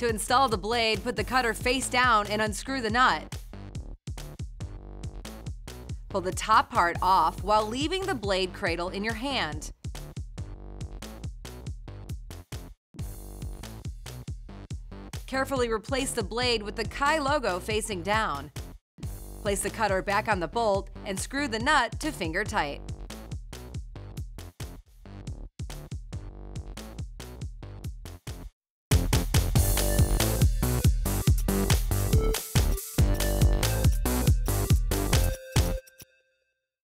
To install the blade, put the cutter face down and unscrew the nut. Pull the top part off while leaving the blade cradle in your hand. Carefully replace the blade with the Kai logo facing down. Place the cutter back on the bolt and screw the nut to finger tight.